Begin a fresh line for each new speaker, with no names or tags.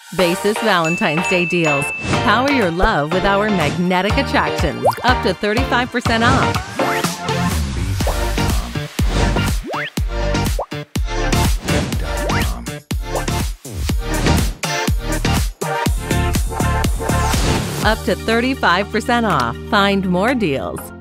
Baseus Valentine's Day deals. Power your love with our magnetic attractions. Up to 35% off. Up to 35% off. Find more deals.